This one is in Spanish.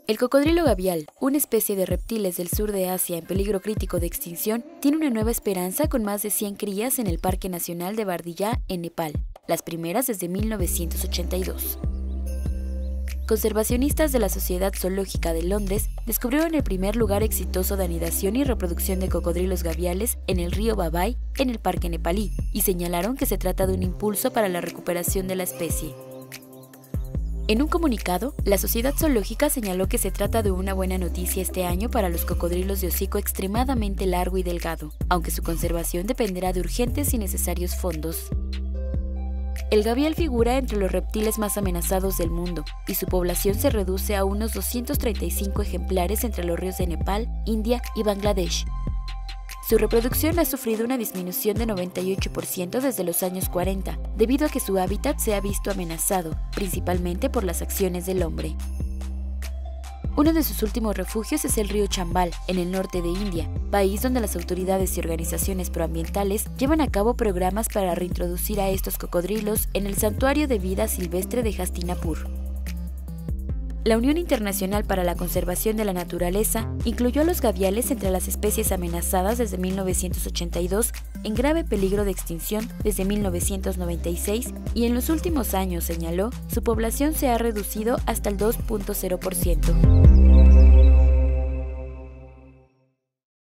El cocodrilo gavial, una especie de reptiles del sur de Asia en peligro crítico de extinción, tiene una nueva esperanza con más de 100 crías en el Parque Nacional de Bardilla, en Nepal, las primeras desde 1982. Conservacionistas de la Sociedad Zoológica de Londres descubrieron el primer lugar exitoso de anidación y reproducción de cocodrilos gaviales en el río Babai, en el parque nepalí, y señalaron que se trata de un impulso para la recuperación de la especie. En un comunicado, la Sociedad Zoológica señaló que se trata de una buena noticia este año para los cocodrilos de hocico extremadamente largo y delgado, aunque su conservación dependerá de urgentes y necesarios fondos. El gavial figura entre los reptiles más amenazados del mundo, y su población se reduce a unos 235 ejemplares entre los ríos de Nepal, India y Bangladesh. Su reproducción ha sufrido una disminución de 98% desde los años 40, debido a que su hábitat se ha visto amenazado, principalmente por las acciones del hombre. Uno de sus últimos refugios es el río Chambal, en el norte de India, país donde las autoridades y organizaciones proambientales llevan a cabo programas para reintroducir a estos cocodrilos en el Santuario de Vida Silvestre de Hastinapur. La Unión Internacional para la Conservación de la Naturaleza incluyó a los gaviales entre las especies amenazadas desde 1982, en grave peligro de extinción desde 1996 y en los últimos años, señaló, su población se ha reducido hasta el 2.0%.